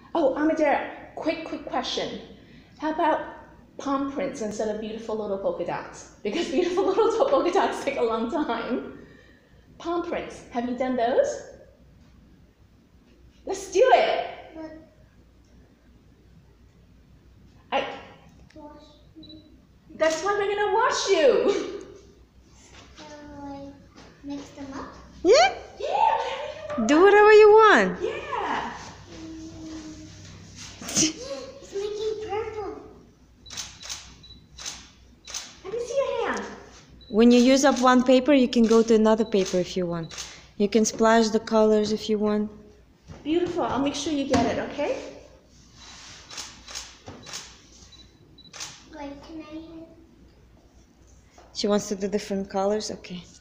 Oh, Amadera, quick question. How about palm prints instead of beautiful little polka dots? Because beautiful little polka dots take a long time. Palm prints, have you done those? Let's do it. That's why we're gonna wash you. Mix them up? Yeah. Yeah, Do whatever you want. Yeah. It's making purple. Let me see your hand. When you use up one paper, you can go to another paper if you want. You can splash the colors if you want. Beautiful. I'll make sure you get it, okay? Wait, can I? She wants to do different colors? Okay.